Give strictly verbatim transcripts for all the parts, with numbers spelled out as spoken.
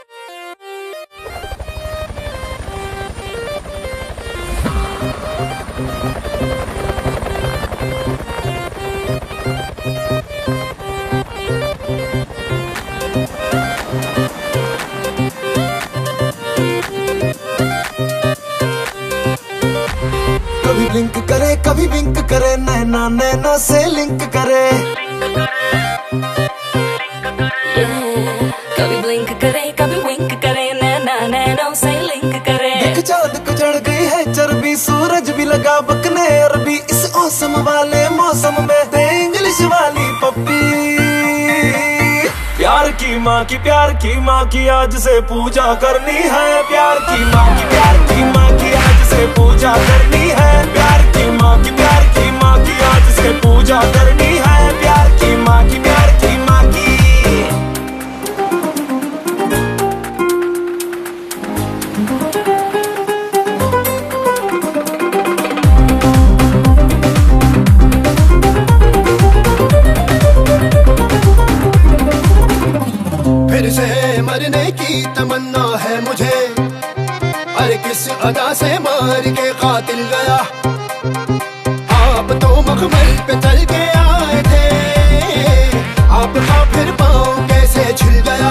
कभी ब्लिंक करे कभी विंक करे, नैना नैना से लिंक करे। कभी ब्लिंक करे कभी विंक करे, नैना नैना से लिंक करे। देख चांद को चढ़ गई है चर्बी, सूरज भी लगा बकने अरबी। इस मौसम वाले मौसम में दे इंग्लिश वाली पप्पी। प्यार की माँ की प्यार की माँ की आज से पूजा करनी है। प्यार की माँ की प्यार की माँ की आज से पूजा करनी है। प्यार की माँ की प्यार की माँ की आज से पूजा करनी है। प्यार की माँ की प्यार की माँ की। फिर से मरने की तमन्ना है मुझे, अरे किस अदा से मार के कातिल गया। आप तो मखमल पे चल के आए थे, आपका फिर पाँव कैसे छिल गया।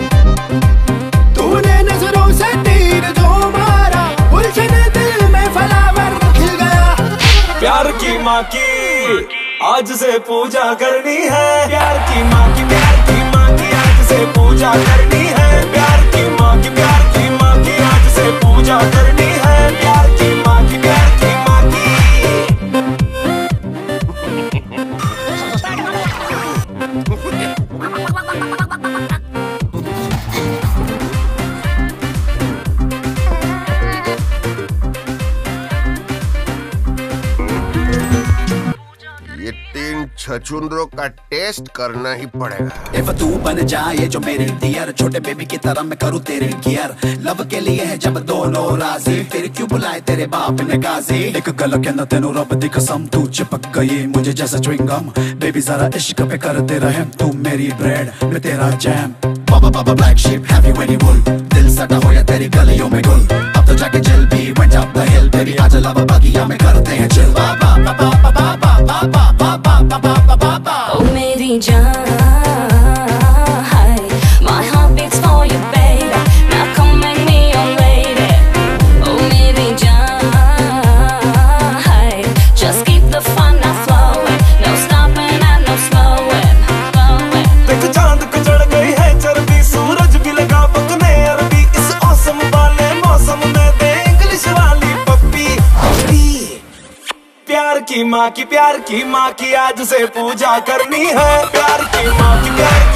तूने नजरों से तीर जो मारा, उलझन दिल में फलावर खिल गया। प्यार की माँ की आज से पूजा करनी है। प्यार की माँ की प्यार की माँ की आज से पूजा करनी है। प्यार की माँ की प्यार की माँ की आज से पूजा करनी है। प्यार की माँ की प्यार की माँ की। ये तीन छछुंदरों का टेस्ट करना ही पड़ेगा। इफ तू बन जाए जो मेरी डियर, छोटे बेबी की तरह मैं करूँ तेरे केयर। लव के लिए है जब दोनों राजी, फिर क्यों बुलाए तेरे बाप ने गाजी। एक गल कहना तेनू रब दी कसम, तू चिपक गई मुझे जैसा च्युइंगम। बेबी जरा इश्क पे करते रहे, तू मेरी ब्रेड मैं तेरा jam. Baa baa black sheep have you very wool, दिल सटा हो या तेरी गलियों में गुल। अब तो जाके चिल भी went up the hill, baby आज लव बगिया में करते हैं चिल। बाबा बाबा बाबा बाबा बाबा बाबा बाबा बाबा। ओ मेरी जान, my heart beats for you baby, now come make me your lady। ओ मेरी जान, just keep the fun now flowing, no stopping and no slowing, slowing। देख चांद को चढ़ गई है चर्बी, सूरज भी लगा बकने अरबी। इस मौसम वाले मौसम में दे इंग्लिश वाली पप्पी। प्यार की माँ की प्यार की माँ की आज से पूजा करनी है। प्यार की माँ की प्यार